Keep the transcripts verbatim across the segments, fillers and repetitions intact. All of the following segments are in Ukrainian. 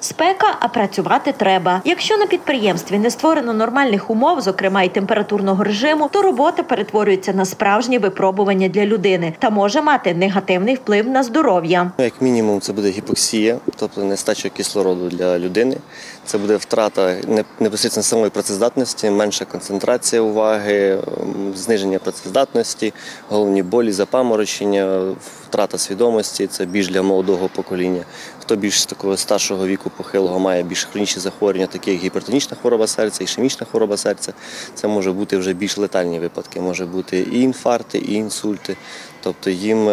Спека, а працювати треба. Якщо на підприємстві не створено нормальних умов, зокрема й температурного режиму, то робота перетворюється на справжнє випробування для людини та може мати негативний вплив на здоров'я. Як мінімум це буде гіпоксія, тобто нестача кислороду для людини. Це буде втрата непосередньо самої працездатності, менша концентрація уваги, зниження працездатності, головні болі, запаморочення, втрата свідомості. Це більш для молодого покоління. Хто більш такого старшого віку похилого має більш хронічні захворювання, такі як гіпертонічна хвороба серця, ішемічна хвороба серця, це може бути вже більш летальні випадки. Може бути і інфаркти, і інсульти. Тобто їм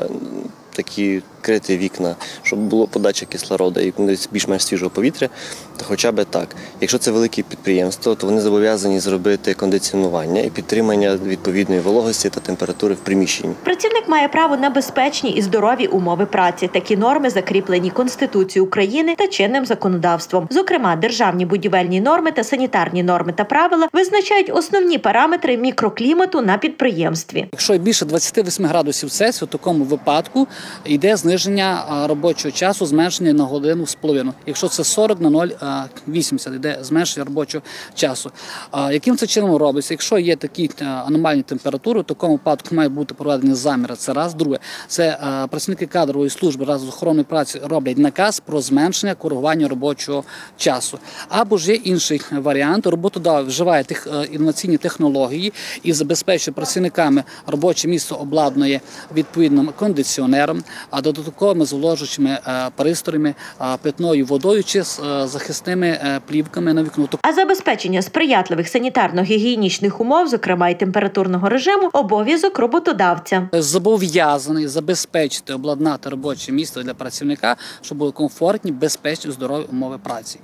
такі крити вікна, щоб було подача кислороду і більш-менш свіжого повітря, то хоча б так. Якщо це велике підприємство, то вони зобов'язані зробити кондиціонування і підтримання відповідної вологості та температури в приміщенні. Працівник має право на безпечні і здорові умови праці. Такі норми закріплені Конституцією України та чинним законодавством. Зокрема, державні будівельні норми та санітарні норми та правила визначають основні параметри мікроклімату на підприємстві. Якщо більше двадцяти восьми градусів Цельсію, в такому випадку йде зниження робочого часу, зменшення на годину з половиною. Якщо це сорок на нуль цілих вісімдесят, йде зменшення робочого часу. Яким це чином робиться? Якщо є такі аномальні температури, в такому випадку має бути проведені заміри. Це раз. Друге, це працівники кадрової служби разом з охороною праці роблять наказ про зменшення коригування робочого часу. Або ж є інший варіант. Роботодавець вживає тих інноваційні технології і забезпечує працівниками робоче місце обладнує відповідним кондиціонером, а додатковими зволожуючими пристроями, питною водою чи захисними плівками на вікно. А забезпечення сприятливих санітарно-гігієнічних умов, зокрема і температурного режиму, обов'язок роботодавця. Зобов'язаний забезпечити, обладнати робоче місце для працівника, щоб були комфортні, безпечні, здорові умови праці.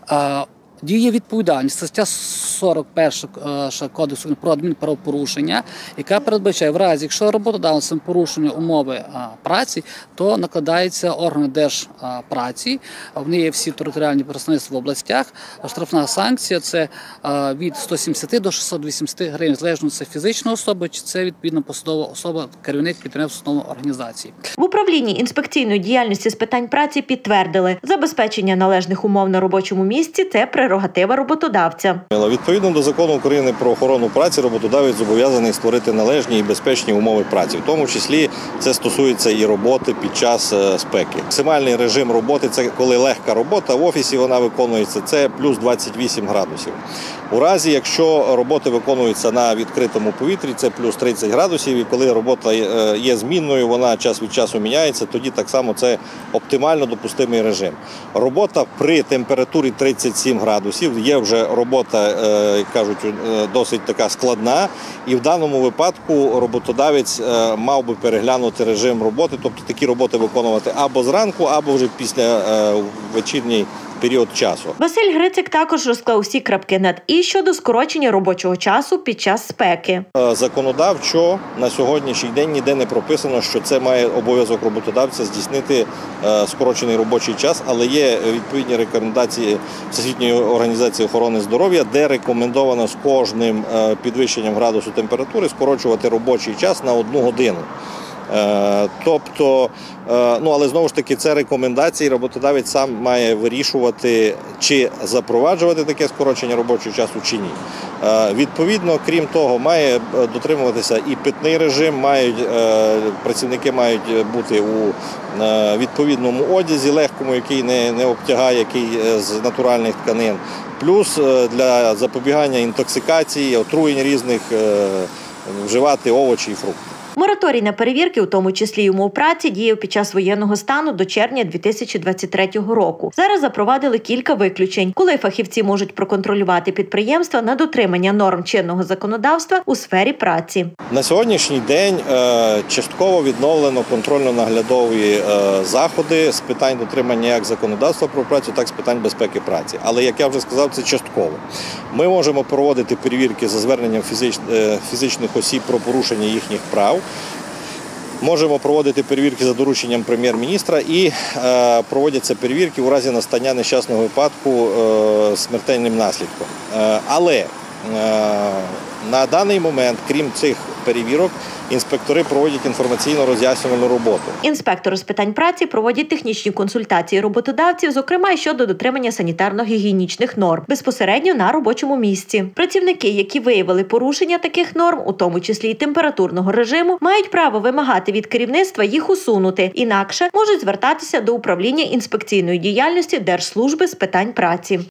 Діє відповідальність, стаття сорок перша Кодексу про адмінправопорушення, яка передбачає, в разі, якщо роботодавцем порушення умови праці, то накладається органи держпраці, вони є всі територіальні представництва в областях, штрафна санкція – це від ста сімдесяти до шестисот вісімдесяти гривень, залежно це фізична особа, чи це відповідно посадова особа, керівник підприємства, установи, організації. В управлінні інспекційної діяльності з питань праці підтвердили, забезпечення належних умов на робочому місці – це прерогатива роботодавця. Відповідно до Закону України про охорону праці, роботодавець зобов'язаний створити належні і безпечні умови праці. В тому числі це стосується і роботи під час спеки. Максимальний режим роботи – це коли легка робота, в офісі вона виконується, це плюс двадцять вісім градусів. У разі, якщо роботи виконуються на відкритому повітрі, це плюс тридцять градусів, і коли робота є змінною, вона час від часу міняється, тоді так само це оптимально допустимий режим. Робота при температурі тридцять сім градусів є вже робота, як кажуть, досить така складна, і в даному випадку роботодавець мав би переглянути режим роботи, тобто такі роботи виконувати або зранку, або вже після вечірньої період часу. Василь Грицик також розклав всі крапки над «і» щодо скорочення робочого часу під час спеки. Законодавчо на сьогоднішній день ніде не прописано, що це має обов'язок роботодавця здійснити скорочений робочий час, але є відповідні рекомендації Всесвітньої організації охорони здоров'я, де рекомендовано з кожним підвищенням градусу температури скорочувати робочий час на одну годину. Тобто, ну але знову ж таки це рекомендації, роботодавець сам має вирішувати, чи запроваджувати таке скорочення робочого часу, чи ні. Відповідно, крім того, має дотримуватися і питний режим, мають, працівники мають бути у відповідному одязі легкому, який не, не обтягає, який з натуральних тканин. Плюс для запобігання інтоксикації, отруєнь різних, вживати овочі і фрукти. Мораторій на перевірки, у тому числі й умов праці, діяв під час воєнного стану до червня дві тисячі двадцять третього року. Зараз запровадили кілька виключень, коли фахівці можуть проконтролювати підприємства на дотримання норм чинного законодавства у сфері праці. На сьогоднішній день частково відновлено контрольно-наглядові заходи з питань дотримання як законодавства про працю, так і з питань безпеки праці. Але, як я вже сказав, це частково. Ми можемо проводити перевірки за зверненням фізичних осіб про порушення їхніх прав. Можемо проводити перевірки за дорученням прем'єр-міністра і е, проводяться перевірки у разі настання нещасного випадку е, смертельним наслідком. Е, але е, на даний момент, крім цих перевірок інспектори проводять інформаційно-роз'яснювальну роботу. Інспектори з питань праці проводять технічні консультації роботодавців, зокрема й щодо дотримання санітарно-гігієнічних норм, безпосередньо на робочому місці. Працівники, які виявили порушення таких норм, у тому числі й температурного режиму, мають право вимагати від керівництва їх усунути, інакше можуть звертатися до управління інспекційної діяльності Держслужби з питань праці.